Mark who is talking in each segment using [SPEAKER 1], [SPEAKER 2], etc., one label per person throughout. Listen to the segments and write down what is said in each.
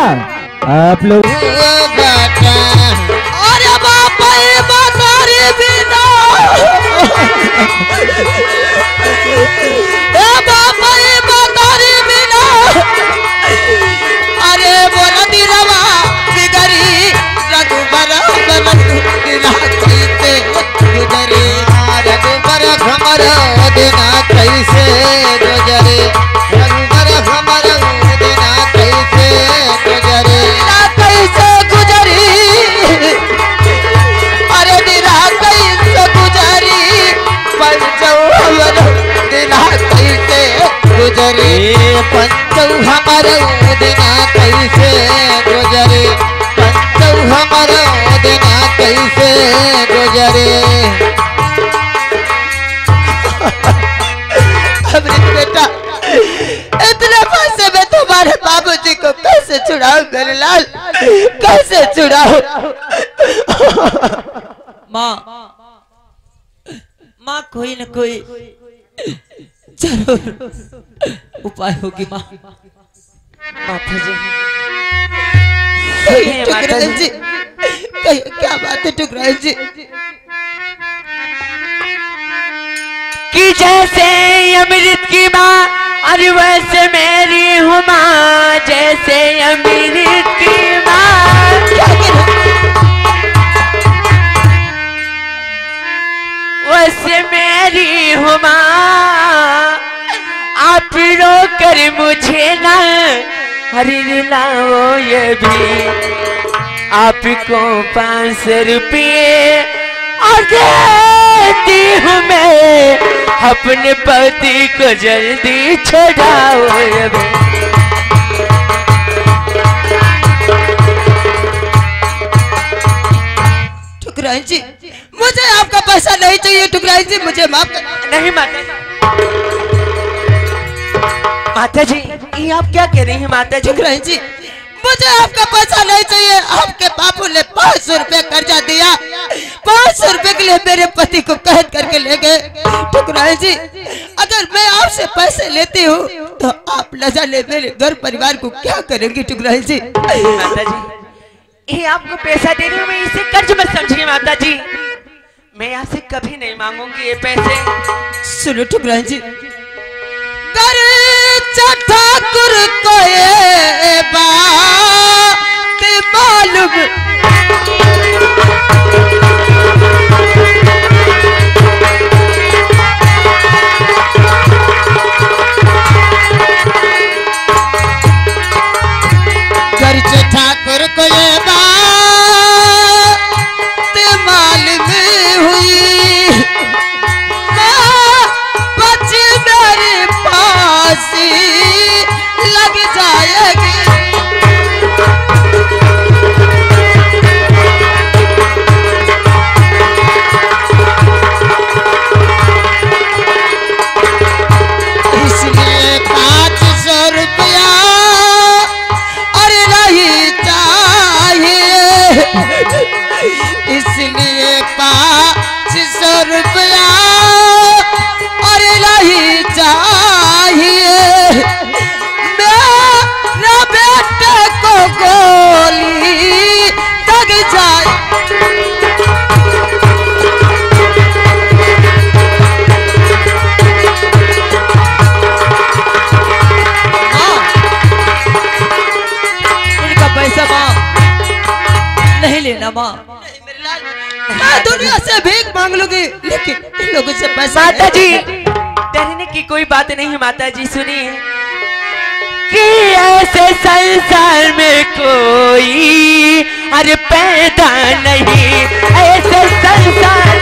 [SPEAKER 1] आप लोग
[SPEAKER 2] अरे बाप रे बातारी बिना ए बाप रे बातारी बिना अरे बोला दिलवा बिगड़ी रघुबर दिना कैसे गुजरे रघुबर भमर दिना कैसे गुजरे रघुबर भमर दिना कैसे गुजरे कैसे गुजरी अरे दिना कैसे गुजरी पंचौ हमर दिना कैसे गुजरी पंचौ हमर दिना कैसे गुजरे पंचौ हमर दिना कैसे गुजरे अमृत बेटा इतने पैसे में तुम्हारे बाबूजी को कैसे छुड़ाऊं मेरे लाल कैसे छुड़ाऊं
[SPEAKER 3] माँ माँ कोई न कोई जरूर उपाय होगी माँ। माता जी
[SPEAKER 2] टुकराई जी क्या बात है टुकराई जी
[SPEAKER 4] कि जैसे अमृत की माँ अरे वैसे मेरी हूँ माँ जैसे अमृत की माँ वैसे मेरी हूँ माँ आप रो कर मुझे ना अरे दिलाओ ये भी आपको 500 रुपये और देती हूँ मैं अपने पति को जल्दी छुड़ाओ ये भी।
[SPEAKER 2] टुकराई जी मुझे आपका पैसा नहीं चाहिए टुकराई जी मुझे माफ कर
[SPEAKER 4] नहीं माता जी ये आप क्या कह रही हैं माता जी?
[SPEAKER 2] टुकराई जी मुझे आपका पैसा नहीं चाहिए आपके बापू ने 500 रुपए कर्जा दिया 500 रुपए के लिए मेरे पति को कैद करके ले गए टुकराई जी अगर मैं आपसे पैसे लेती हूँ तो आप न जाने मेरे घर परिवार को क्या करेंगी टुकराई जी?
[SPEAKER 4] माता जी ये आपको पैसा दे रही हूँ मैं इसे कर्ज मत समझिए माता जी मैं आपसे कभी नहीं मांगूंगी ये पैसे।
[SPEAKER 2] सुनो टुकराई जी ठाकुर को ये बात मालूम गर्ज ठाकुर को ये बात मालूम हुई बच मेरे पास लग जाएगी इसलिए 500 रुपया और नहीं चाहिए इसलिए 500 रुपया और नहीं चाहिए मेरा बेटे को गोली लग जाए
[SPEAKER 3] इनका पैसा माँ नहीं लेना माँ।
[SPEAKER 2] मैं दुनिया से भीख मांग लूंगी लेकिन इन लोगों से पैसा
[SPEAKER 4] माता जी डरने की कोई बात नहीं है माता जी सुनिए कि ऐसे संसार में कोई अरे पैदा नहीं ऐसे संसार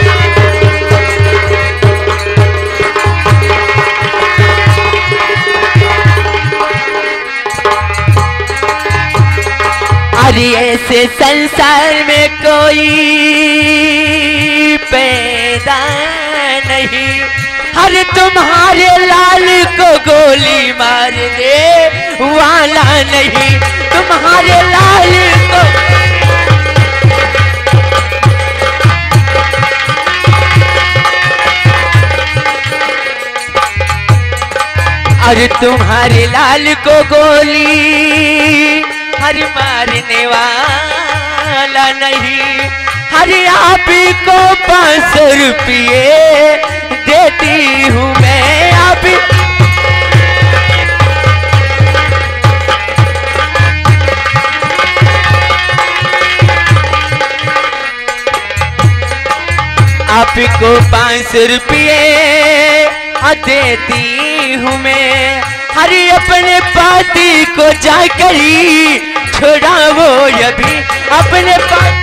[SPEAKER 4] अरे ऐसे संसार में कोई पैदा नहीं हर तुम्हारे लाल को गोली मारने वाला नहीं तुम्हारे लाल को अरे तुम्हारे लाल को गोली हर मारने वाला नहीं। हर आप को 500 रुपये देती हूँ मैं। आपको 500 रुपये देती हूँ मैं। हर अपने पाती को जाकर ही छोड़ावो अभी अपने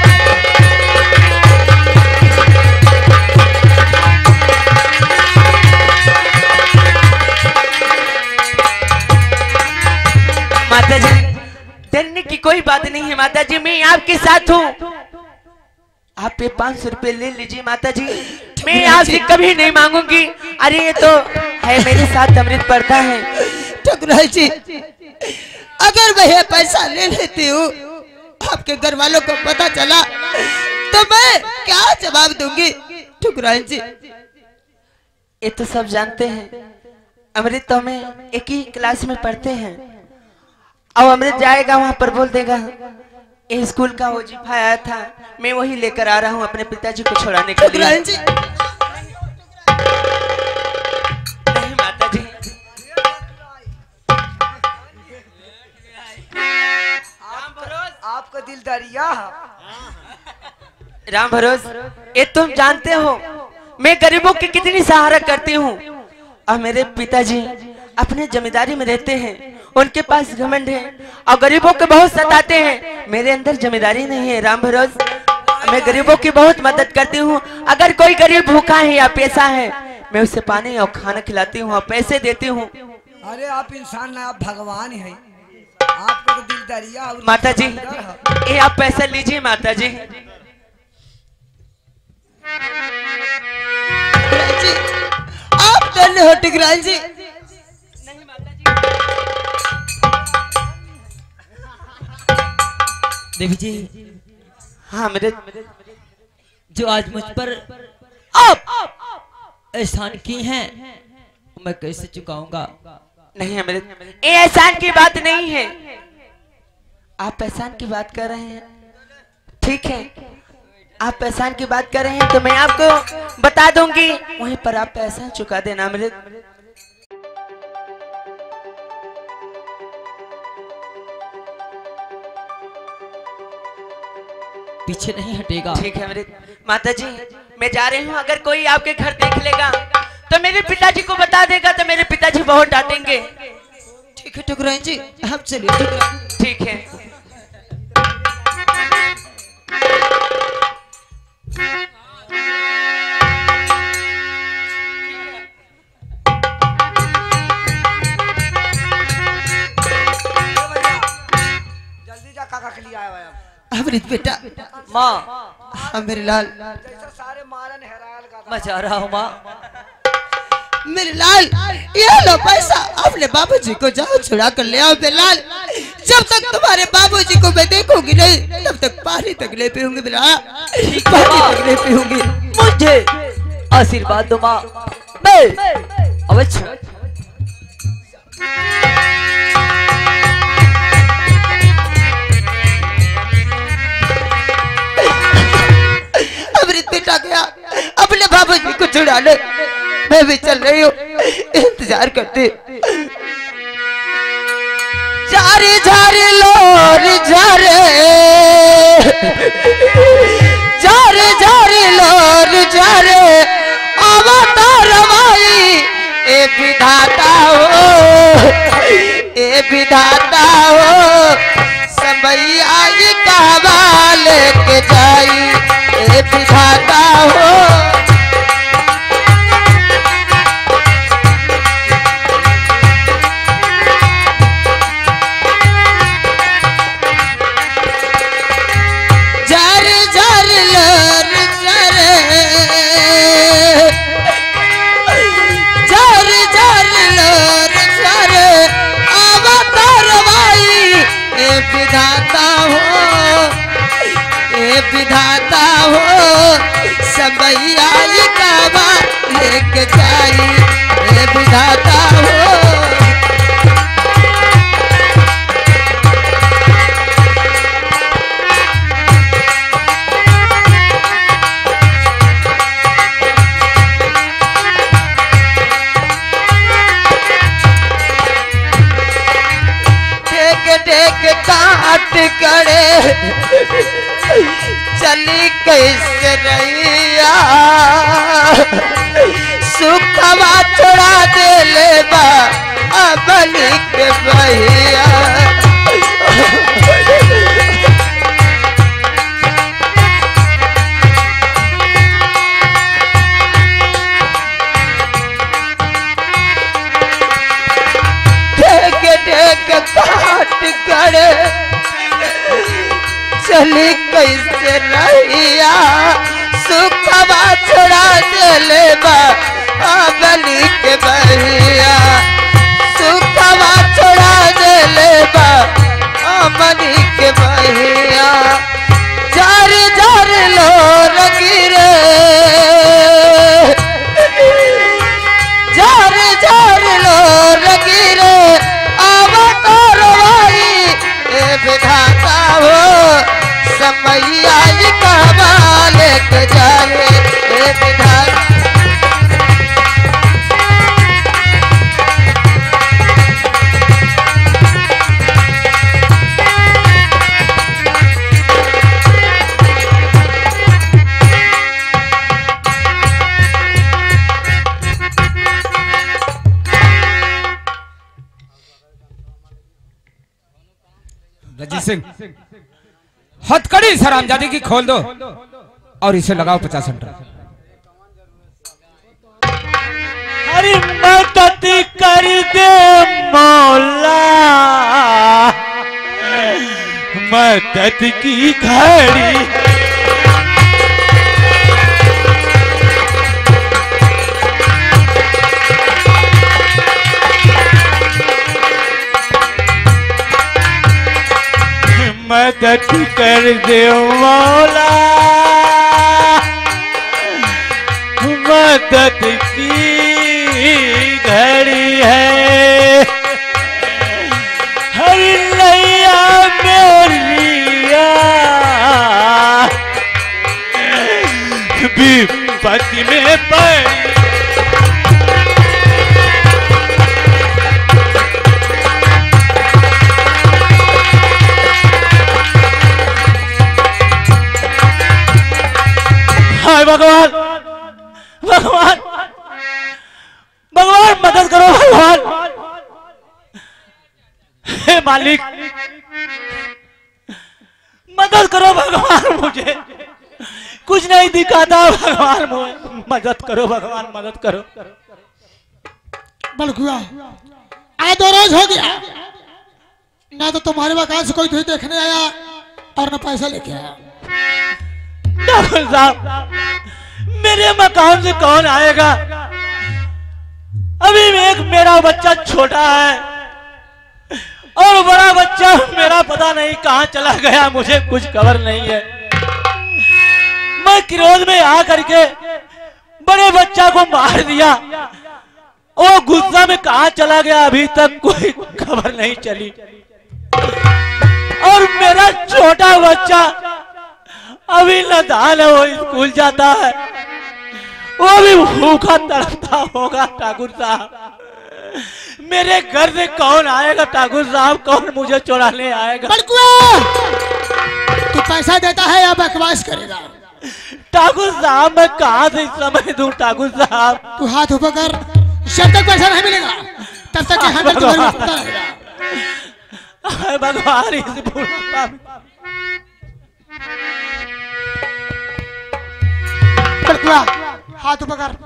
[SPEAKER 4] माता जी डरने की कोई बात नहीं है माता जी, मैं आपके साथ हूँ। आप ये 500 रुपये ले लीजिए माता जी, मैं आपसे कभी नहीं मांगूंगी। अरे ये तो है मेरे साथ अमृत पड़ता है।
[SPEAKER 2] ठकुराई जी अगर मैं ये पैसा ले लेती हूँ, आपके घर वालों को पता चला तो मैं क्या जवाब दूंगी? ठकुराई जी
[SPEAKER 4] ये तो सब जानते हैं, अमृत तो हमें एक ही क्लास में पढ़ते हैं। अब अमृत जाएगा वहां पर बोल देगा ये स्कूल का वजीफा आया था, मैं वही लेकर आ रहा हूँ अपने पिताजी को छुड़ाने के लिए। नहीं माता जी,
[SPEAKER 1] आपका दिल दरिया।
[SPEAKER 4] राम भरोस ये तुम जानते हो मैं गरीबों की कितनी सहारा करती हूँ। और मेरे पिताजी अपने जमींदारी में रहते हैं, उनके पास घमंड है और गरीबों को बहुत सताते हैं। मेरे अंदर जमींदारी नहीं है राम भरोस, मैं गरीबों की बहुत मदद करती हूँ। अगर कोई गरीब भूखा है या पैसा है मैं उसे पानी और खाना खिलाती हूँ और पैसे देती हूँ।
[SPEAKER 1] अरे आप इंसान ना, आप भगवान हैं। आपको तो दिल दरिया।
[SPEAKER 4] माता जी ये आप पैसा लीजिए माता जी।
[SPEAKER 2] आप धन्य हो ठकुराई जी।
[SPEAKER 3] देवी जी
[SPEAKER 4] हाँ मेरे
[SPEAKER 3] जो आज मुझ पर आप एहसान की हैं मैं कैसे चुकाऊंगा?
[SPEAKER 4] नहीं अमृत ये एहसान की बात नहीं है। आप एहसान की बात कर रहे हैं, ठीक है आप एहसान की बात कर रहे हैं तो मैं आपको बता दूंगी, वहीं पर आप एहसान चुका देना अमृत।
[SPEAKER 3] पीछे नहीं हटेगा।
[SPEAKER 4] ठीक है अमृत। माता जी मैं जा रही हूँ, अगर कोई आपके घर देख लेगा तो मेरे पिताजी को बता देगा तो मेरे पिताजी बहुत डांटेंगे।
[SPEAKER 2] ठीक है ठकुराई जी आप चलिए।
[SPEAKER 4] ठीक है
[SPEAKER 1] जल्दी जा, काका के लिए आया हुआ है।
[SPEAKER 2] अमृत बेटा।
[SPEAKER 3] माँ
[SPEAKER 2] हाँ मेरे लाल।
[SPEAKER 1] जैसा सारे मारन हैरान का
[SPEAKER 3] मैं जा रहा हूँ माँ।
[SPEAKER 2] मेरे लाल ये लो पैसा, अपने बाबूजी को जाओ छुड़ा कर ले आओ। मेरे लाल जब तक तुम्हारे बाबूजी को मैं देखूंगी नहीं तब तक पानी तक ले पीऊंगी। मेरा पानी तक ले पीऊंगी।
[SPEAKER 3] मुझे आशीर्वाद दो माँ। अवश्य।
[SPEAKER 2] अमृत बेटा गया अपने बाबूजी को छुड़ा ले, मैं भी चल रही हूँ इंतजार करती। जारे जारे लोर जारे जारे जारे लोर जारे अवतार भाई ए विधाता हो, ए विधाता हो समय आई कहवा लेके जाई ए विधाता हो। कैसे रैया सुखवा छोड़ा दे ले बा अबली के भैया काट करे चली कैसे रहिया सुखवा छोड़ा दे ले बा अबली के भैया सुखवा छोड़ा दे ले बा अबली के भैया जार जार लो गिरे जार जार लो गिरे विधाता हो समैया कमाल के जाए विधाता
[SPEAKER 5] रजीत सिंह हथकड़ी सरामजादी की खोल दो और इसे लगाओ 50 सेंटर।
[SPEAKER 4] अरे मदद कर दे मौला मदद की घड़ी मदद कर दे मौला मदद की घड़ी है हर नैया मेरिया विपत्ति में पड़ी भगवान भगवान भगवान मदद करो भगवान हे मालिक मदद करो भगवान मुझे कुछ नहीं दिखाता भगवान मुझे मदद करो भगवान मदद करो।
[SPEAKER 6] बलकुआ आए 2 रोज हो गया ना तो तुम्हारे मकान से कोई तुझे देखने आया और न पैसा लेके आया।
[SPEAKER 4] डॉक्टर साहब मेरे मकान से कौन आएगा अभी एक मेरा बच्चा छोटा है और बड़ा बच्चा मेरा पता नहीं कहां चला गया मुझे कुछ खबर नहीं है। मैं क्रोध में आ करके बड़े बच्चा को मार दिया वो गुस्सा में कहां चला गया अभी तक कोई खबर नहीं चली और मेरा छोटा बच्चा अभी नदान है वो स्कूल जाता है वो भी भूखा तड़पता होगा। ठाकुर साहब मेरे घर से कौन आएगा ठाकुर साहब कौन मुझे चुराने आएगा।
[SPEAKER 6] तू पैसा देता है या बकवास करेगा?
[SPEAKER 4] ठाकुर साहब मैं कहाँ से समय दूं ठाकुर साहब।
[SPEAKER 6] तू हाथ ऊपर कर जब तक पैसा नहीं मिलेगा तब तक यहाँ पर तुम्हारे पता रहेगा।
[SPEAKER 4] भगवान इस बुढ़ापा में
[SPEAKER 6] हाथ ऊपर कर।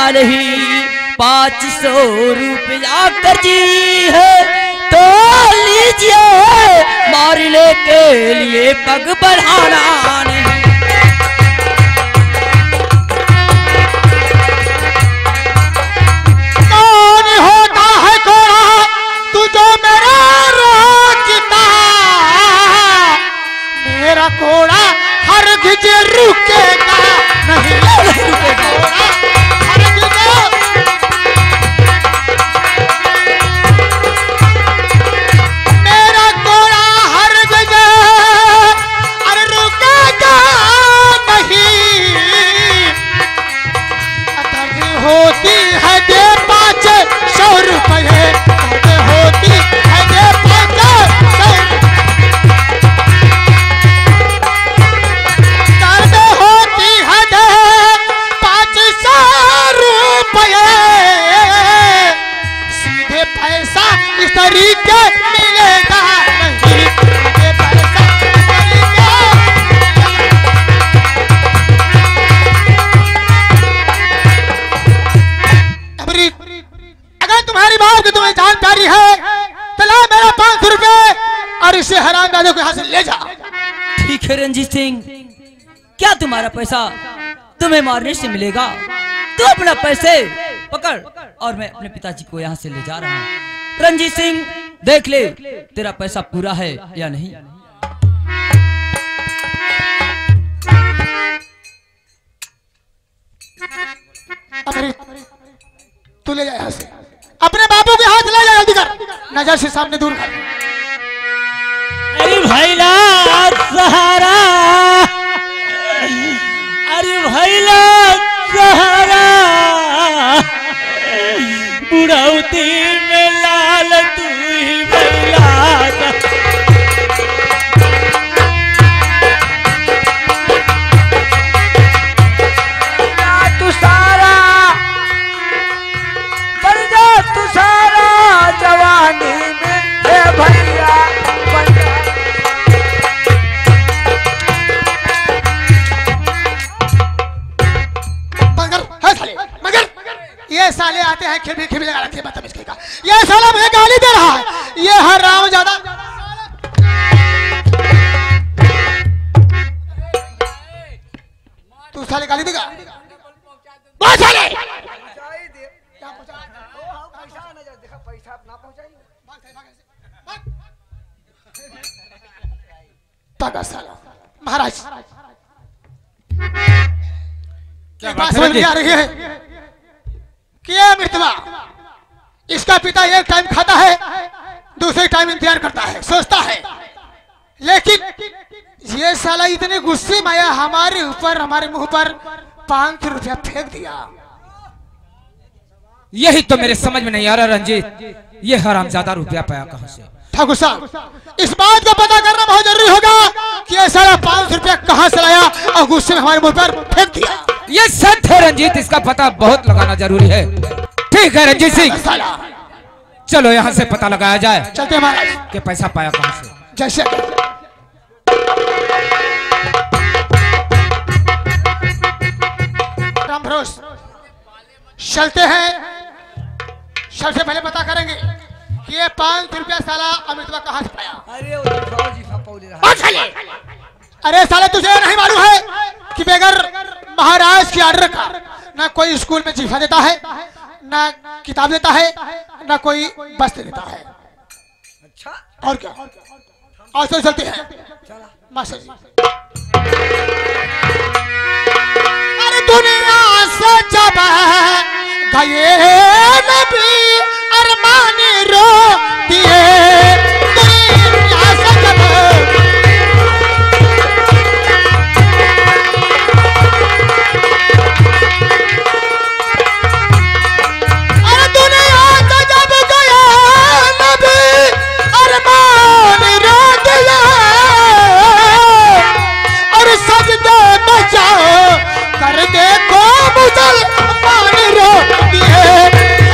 [SPEAKER 3] नहीं, 500 रुपया कर्जी है तो लीजिए, मारने के लिए पग बढ़ाना नहीं।
[SPEAKER 6] कौन होता है घोड़ा तू जो मेरा रोकता, मेरा घोड़ा हरगिज रुकेगा नहीं, रुकेगा हरगिज। मेरा घोड़ा हरगिज अरे रुकेगा नहीं, दर्द होती है दे 500 रुपये, दर्द होती है दे 500, दर्द होती है दे 500 रुपये, सीधे पैसा इस तरीके मिलेगा नहीं, सीधे पैसा इस तरीके। अगर तुम्हारी बात की तुम्हें जानकारी है तो ला मेरा 500 रुपए और इसे हरामजादे को यहाँ से ले जा।
[SPEAKER 3] ठीक है रंजीत सिंह, क्या तुम्हारा पैसा तुम्हें मारने से मिलेगा? तू अपना पैसे पकड़ और मैं अपने पिताजी को यहाँ से ले जा रहा हूँ। रंजीत सिंह देख ले तेरा पैसा पूरा है या नहीं।
[SPEAKER 6] तू ले जा यहाँ से, अपने बाबू के हाथ ले जा, जल्दी कर, नजर से सामने दूर कर।
[SPEAKER 3] अरे भैला सहारा, अरे भैला सहारा, बुढ़ौती में लाल तू ही भैला।
[SPEAKER 1] तू सारा बन जा, तू सारा जवानी में हे भैया बन जा।
[SPEAKER 6] मगर ये साले आते हैं खिल खिल लगा रखे, बदतमीज का ये साला मुझे गाली दे रहा है, ये हराम ज्यादा। तू साले गाली देगा, बहुत साले महाराज
[SPEAKER 5] क्या
[SPEAKER 6] बात
[SPEAKER 5] बात
[SPEAKER 6] समझ
[SPEAKER 5] है
[SPEAKER 6] में आ रही है कि ये मृतवा इसका पिता एक टाइम खाता है, दूसरे टाइम इंतजार करता है, सोचता है, लेकिन ये साला इतने गुस्से में आया हमारे ऊपर, हमारे मुंह पर 500 रुपया फेंक दिया।
[SPEAKER 5] यही तो मेरे समझ में नहीं आ रहा रंजीत, ये हरामजादा रुपया पाया कहां से?
[SPEAKER 6] ठाकुर साहब इस बात को पता करना बहुत जरूरी होगा कि ये साला 500 रुपया कहां से लाया और गुस्से में हमारे मुंह पर फेंक दिया।
[SPEAKER 5] ये सच है रंजीत, इसका पता बहुत लगाना जरूरी है। ठीक है रंजीत सिंह, चलो यहाँ से पता लगाया जाए।
[SPEAKER 6] चलते महाराज
[SPEAKER 5] कि पैसा पाया कहां से।
[SPEAKER 6] जैसे राम भरोस चलते हैं, सबसे पहले पता करेंगे कि ये 500 रुपया साला अमृतवा कहां से पाया।
[SPEAKER 1] अरे वो दिखाओ जी फपौ ले रहा है।
[SPEAKER 6] अरे साले तुझे नहीं मालूम है कि बगैर महाराज की ऑर्डर का ना कोई स्कूल में जीफा देता है, ना किताब देता है, ना कोई वस्त्र देता है।
[SPEAKER 1] अच्छा
[SPEAKER 6] और क्या, और तो चलते हैं मास्टर जी। अरे दुनिया से जब गए नबी अरमान रो दिए, दुनिया से जब कर देखो मुसलमान रो दिए।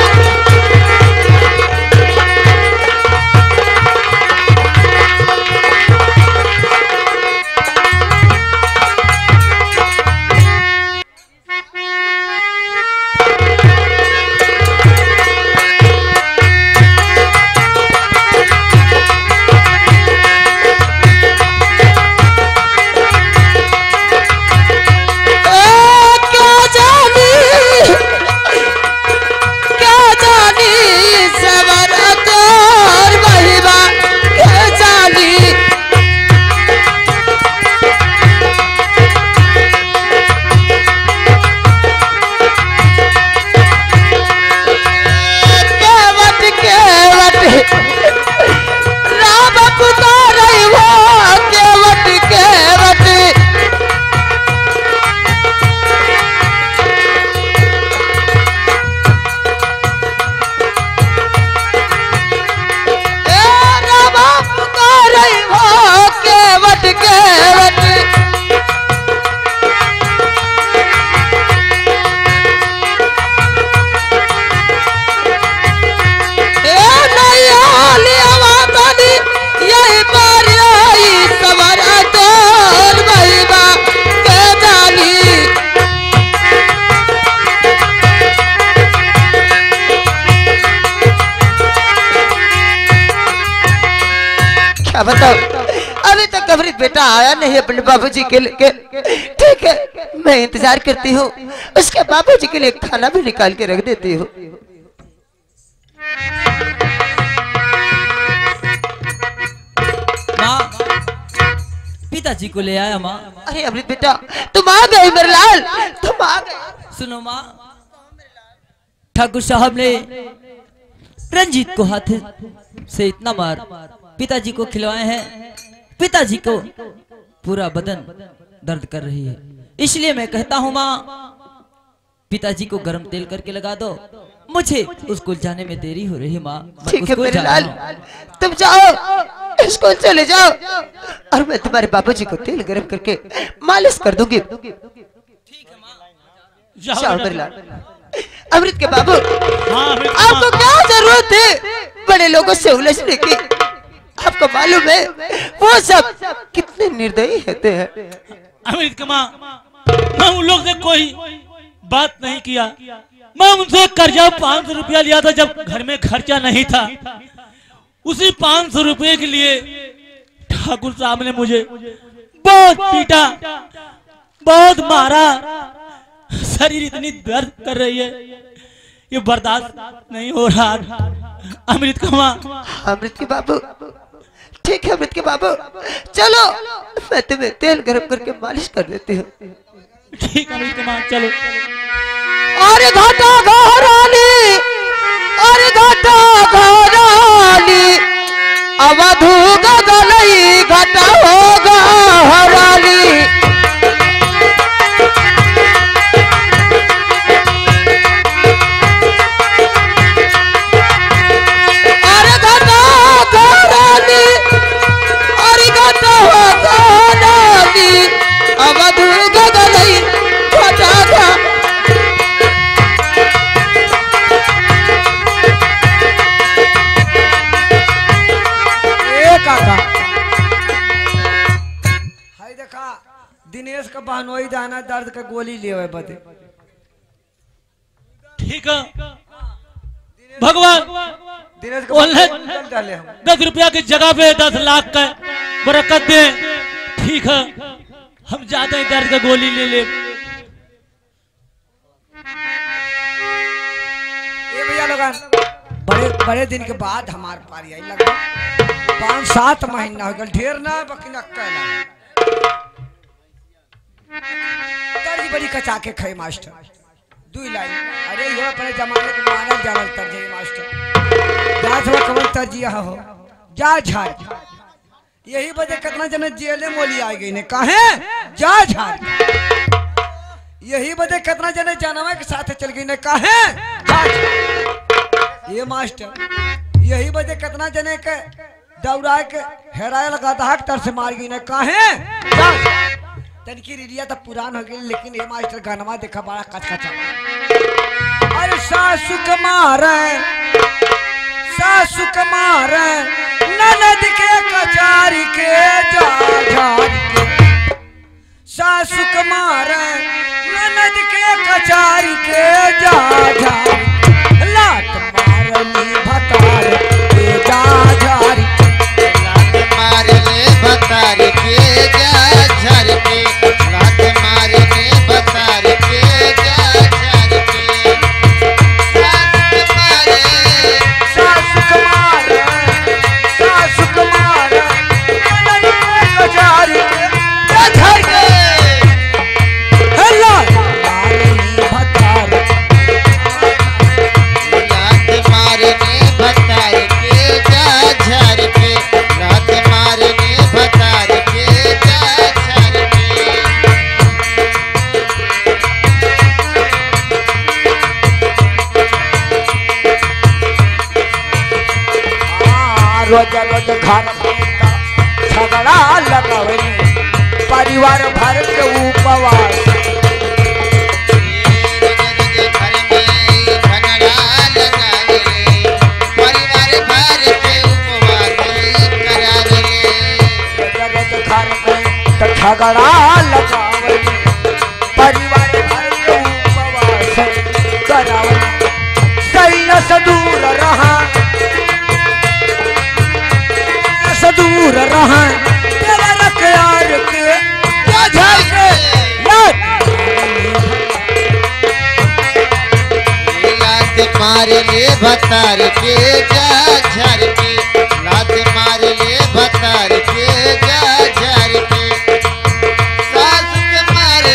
[SPEAKER 2] का बताओ, अभी तक अमृत बेटा आया नहीं अपने बाबूजी के लिए। ठीक है, मैं इंतजार करती हूँ, उसके बाबूजी के लिए खाना भी निकाल के रख देती हूँ।
[SPEAKER 3] माँ, पिताजी को ले आया माँ।
[SPEAKER 2] अरे अमृत बेटा, तुम आ गए मेरे लाल, तुम आ गए।
[SPEAKER 3] सुनो माँ, ठाकुर साहब ने रंजीत को हाथ से इतना मार पिताजी को खिलवाए हैं, पिताजी को पूरा बदन दर्द कर रही है। इसलिए मैं कहता हूँ माँ, पिताजी को गर्म तेल करके लगा दो, मुझे स्कूल जाने में देरी हो रही है माँ।
[SPEAKER 2] ठीक है मेरे लाल, तुम जाओ, स्कूल चले जाओ, और मैं तुम्हारे बाबूजी को तेल गर्म करके मालिश कर दूंगी। जाओ मेरे लाल। अमृत के बाबू, आपको क्या जरूरत है बड़े लोगों से उलझने की? आपको मालूम है वो सब कितने निर्दयी होते हैं।
[SPEAKER 7] अमृत के माँ, मैं उन लोग से कोई बात नहीं किया, मैं उनसे कर्जा 500 रुपया लिया था जब घर में खर्चा नहीं था। उसी 500 रुपये के लिए ठाकुर साहब ने मुझे बहुत पीटा, बहुत मारा, शरीर इतनी दर्द कर रही है, ये बर्दाश्त नहीं हो रहा। अमृत का माँ।
[SPEAKER 2] अमृत के बाबू, ठीक है अमृत के बाबू, चलो मैं तुम्हें तेल गर्म करके मालिश कर देती हूँ।
[SPEAKER 7] ठीक है अमृत के माँ, चलो।
[SPEAKER 2] और घाटा घरानी, और घाटा घरानी, अवधू गगलई घाटा होगा हरानी।
[SPEAKER 1] दिनेश का बहनोई दाना दर्द का गोली ले बदे।
[SPEAKER 7] ठीक है भगवान,
[SPEAKER 1] दिनेश का डाले हम
[SPEAKER 7] 10 रुपया की जगह पे 10 लाख का बरकत दे। ठीक है, हम जाते हैं, दर्द का गोली ले ले।
[SPEAKER 1] ये भैया लोगन, बड़े दिन के बाद हमारे पारी आई, लगभग 5-7 महीना हो गया, ढेर ना बकी नक्का तर्ज बड़ी कचा के खाई मास्टर 2 लाइन। अरे ये अपने जमाने के मानल जानल तर्ज है मास्टर, जा थोड़ा कमल तर्जिया हो जा झाड़। यही वजह कितना जने जेले मोली आ गई ने कहे जा झाड़। यही वजह कितना जने जानवा के साथ चल गई ने कहे जा झाड़। ये मास्टर, यही वजह कितना जने के दौड़ा के हेराया लगाता है, तर से मार गई ने कहे जा। तनकी रिलिया तो पुरान हो गई, लेकिन ये मास्टर गानवा देखा बड़ा कचकचा। अरे सासु कमार, सासु कमार, ननद के कचारी के जा झारी के। सासु कमार, ननद के कचारी के जा झारी, लात मारली भतार के जा झारी,
[SPEAKER 8] लात मारले भतार के जा झारी के, लात मारले भतार के जा झारी के।
[SPEAKER 1] सासु कमार, सासु कमार, ननद के कचारी के जा झारी के, लात मारली भतार,
[SPEAKER 8] लात मारले भतार के जा झारी के, लात मारले भतार के जा झारी के।
[SPEAKER 1] रोज रोज घर में झगड़ा लगावली, परिवार भर के उपवास।
[SPEAKER 8] घर में झगड़ा लगावे, परिवार भर के उपवास करावे।
[SPEAKER 1] रोज रोज घर में झगड़ा लगावली, परिवार भर के उपवास करावली। सैया से दूर रहा, से दूर रहा,
[SPEAKER 8] भतार के जा झर के, लात मार ले भतार के जा झर के। सास के मारे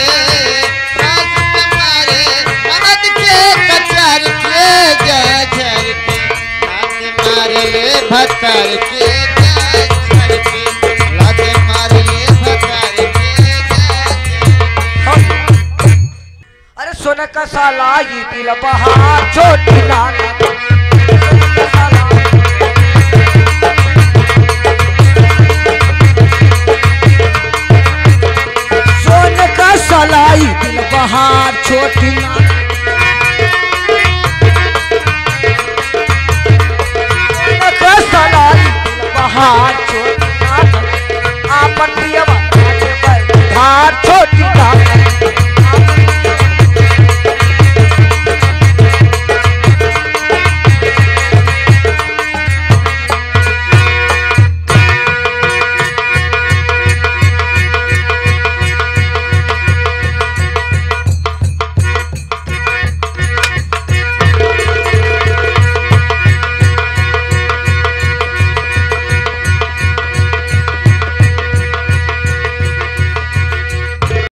[SPEAKER 8] ननद के कचार के जा झर के, लात मार ले भतार के जा झर के, लात मार ले भतार के जा झर के।
[SPEAKER 1] अरे सोने का साला ये दिल बहार छोटी नाना सोने का साला ये दिल बहार छोटी नाना